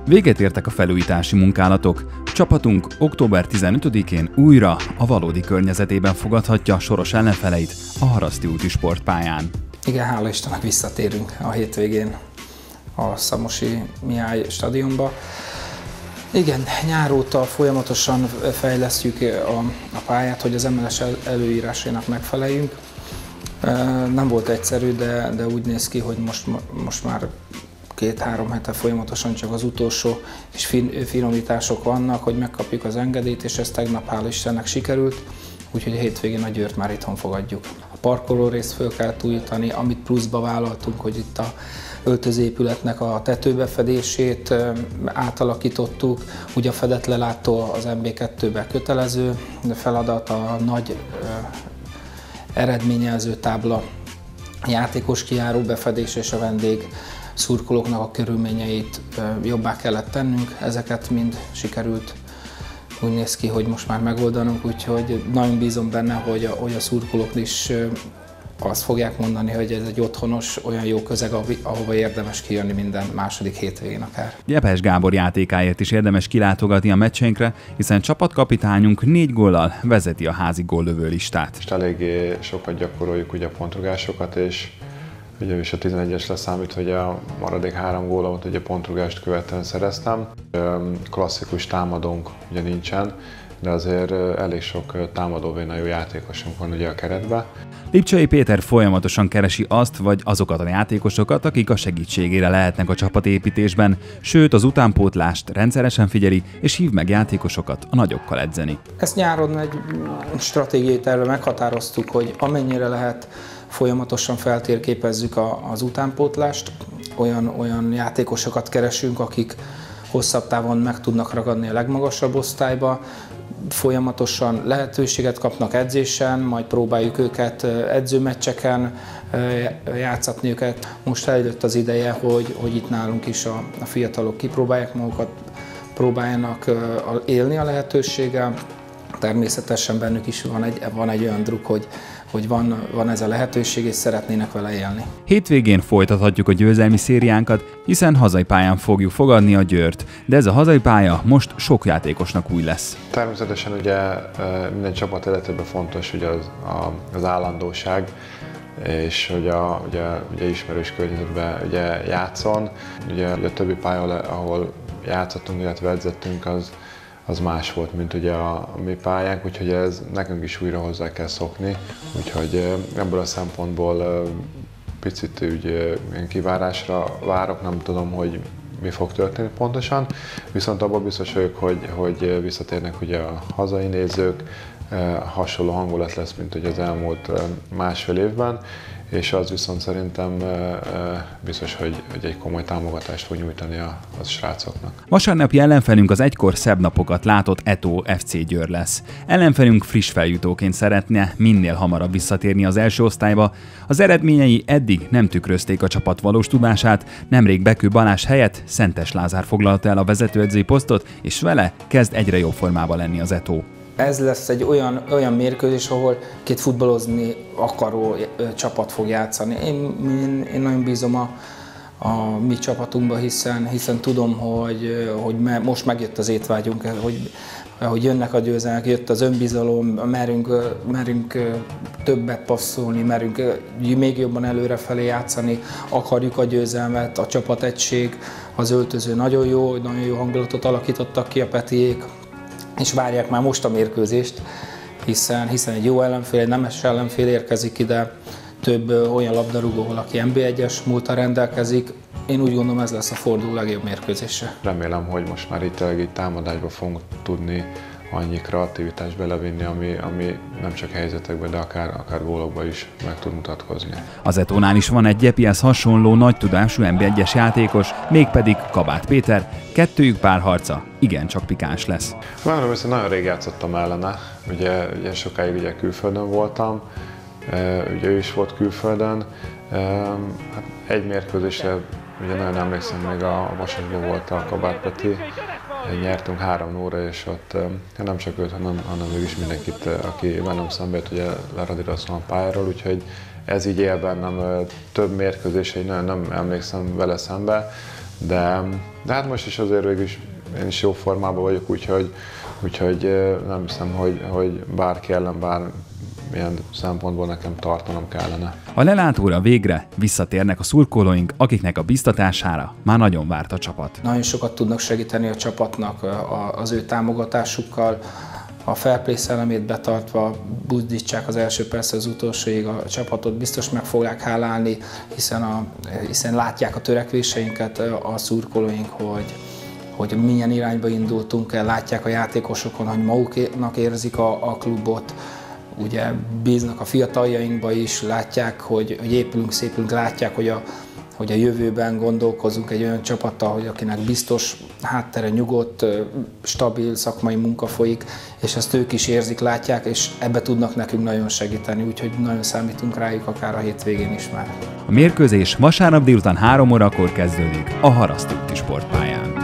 Véget értek a felújítási munkálatok. Csapatunk október 15-én újra a valódi környezetében fogadhatja soros ellenfeleit a Haraszti úti sportpályán. Igen, hála Istennek visszatérünk a hétvégén a Szamosi Mihály stadionba. Igen, nyár óta folyamatosan fejlesztjük a pályát, hogy az MLS előírásainak megfeleljünk. Nem volt egyszerű, de úgy néz ki, hogy most már 2-3 hete folyamatosan csak az utolsó és finomítások vannak, hogy megkapjuk az engedélyt, és ez tegnap hála Istennek sikerült, úgyhogy a hétvégén a Győrt már itthon fogadjuk. A parkoló részt föl kell újítani, amit pluszba vállaltunk, hogy itt a öltözőépületnek a tetőbefedését átalakítottuk, ugye a fedett lelátó az MB2-ben kötelező feladat, a nagy eredményjelző tábla, játékos kijáró befedés és a vendég szurkolóknak a körülményeit jobbá kellett tennünk, ezeket mind sikerült. Úgy néz ki, hogy most már megoldanunk, úgyhogy nagyon bízom benne, hogy a szurkolók is azt fogják mondani, hogy ez egy otthonos, olyan jó közeg, ahova érdemes kijönni minden második hétvégén akár. Gyepes Gábor játékáért is érdemes kilátogatni a meccseinkre, hiszen csapatkapitányunk 4 góllal vezeti a házi góllövő listát. És eléggé sokat gyakoroljuk ugye a pontrugásokat, és ugye is a 11-es leszámít, hogy a maradék 3 gólomat ugye pontrugást követően szereztem. Klasszikus támadónk ugye nincsen, de azért elég sok támadóvéna jó játékosunk van ugye a keretben. Lipcsei Péter folyamatosan keresi azt vagy azokat a játékosokat, akik a segítségére lehetnek a csapatépítésben, sőt az utánpótlást rendszeresen figyeli és hív meg játékosokat a nagyokkal edzeni. Ezt nyáron egy stratégiai tervre meghatároztuk, hogy amennyire lehet folyamatosan feltérképezzük az utánpótlást, olyan játékosokat keresünk, akik hosszabb távon meg tudnak ragadni a legmagasabb osztályba, folyamatosan lehetőséget kapnak edzésen, majd próbáljuk őket edzőmeccseken játszatni őket. Most eljött az ideje, hogy itt nálunk is a fiatalok kipróbálják magukat, próbáljanak élni a lehetőséggel. Természetesen bennük is van egy olyan druk, hogy van ez a lehetőség, és szeretnének vele élni. Hétvégén folytathatjuk a győzelmi szériánkat, hiszen hazai pályán fogjuk fogadni a Győrt, de ez a hazai pálya most sok játékosnak új lesz. Természetesen ugye minden csapat életében fontos ugye az állandóság, és hogy ugye ismerős környezetben ugye játszon. Ugye a többi pálya, ahol játszottunk, illetve edzettünk, az más volt, mint ugye a mi pályánk, úgyhogy ez nekünk is újra hozzá kell szokni. Úgyhogy ebből a szempontból picit ilyen kivárásra várok, nem tudom, hogy mi fog történni pontosan, viszont abban biztos vagyok, hogy visszatérnek ugye a hazai nézők, hasonló hangulat lesz, mint ugye az elmúlt másfél évben, és az viszont szerintem biztos, hogy egy komoly támogatást fog nyújtani a srácoknak. Vasárnapi ellenfelünk az egykor szebb napokat látott Eto FC Győr lesz. Ellenfelünk friss feljutóként szeretne minél hamarabb visszatérni az első osztályba. Az eredményei eddig nem tükrözték a csapat valós tudását, nemrég Bekő Balázs helyett Szentes Lázár foglalta el a vezetőedzői posztot, és vele kezd egyre jobb formában lenni az Eto. Ez lesz egy olyan mérkőzés, ahol két futballozni akaró csapat fog játszani. Én nagyon bízom a mi csapatunkba, hiszen tudom, hogy most megjött az étvágyunk, hogy jönnek a győzelmek, jött az önbizalom, merünk többet passzolni, merünk még jobban előrefelé játszani, akarjuk a győzelmet, a csapategység, az öltöző nagyon jó hangulatot alakítottak ki a Petiék, és várják már most a mérkőzést, hiszen egy jó ellenfél, egy nemes ellenfél érkezik ide, több olyan labdarúgóval, aki NB1-es múlttal rendelkezik. Én úgy gondolom, ez lesz a forduló legjobb mérkőzése. Remélem, hogy most már itt támadásba fogunk tudni annyi kreativitást belevinni, ami nem csak helyzetekben, de akár gólokban is meg tud mutatkozni. Az Etónál is van egy Gyepihez hasonló nagy tudású NB1-es játékos, mégpedig Kabát Péter, kettőjük párharca igencsak pikáns lesz. Mondom, hogy nagyon rég játszottam ellene, ugye sokáig ugye külföldön voltam, ugye ő is volt külföldön, hát egy mérkőzésre ugye nagyon emlékszem, még a Vasasban volt a Kabát Peti, nyertünk 3-0-ra, és ott nem csak őt, hanem mégis mindenkit, aki velem szembe jött, ugye leradíroztam a pályáról, úgyhogy ez így él bennem több mérkőzésre, nagyon nem emlékszem vele szembe, de hát most is azért végül is én is jó formában vagyok, úgyhogy nem hiszem, hogy bárki ellen bármilyen szempontból nekem tartanom kellene. A lelátóra végre visszatérnek a szurkolóink, akiknek a biztatására már nagyon várt a csapat. Nagyon sokat tudnak segíteni a csapatnak az ő támogatásukkal, a fair play szellemét betartva, buzdítsák az első persze az utolsóig a csapatot, biztos meg fogják hálálni, hiszen látják a törekvéseinket a szurkolóink, hogy milyen irányba indultunk el, látják a játékosokon, hogy maguknak érzik a klubot, ugye bíznak a fiataljainkba is, látják, hogy épülünk, szépülünk, látják, hogy a jövőben gondolkozunk egy olyan csapattal, hogy akinek biztos háttere, nyugodt, stabil szakmai munka folyik, és ezt ők is érzik, látják, és ebbe tudnak nekünk nagyon segíteni, úgyhogy nagyon számítunk rájuk akár a hétvégén is már. A mérkőzés vasárnap délután 3 órakor kezdődik a Haraszti úti sportpályán.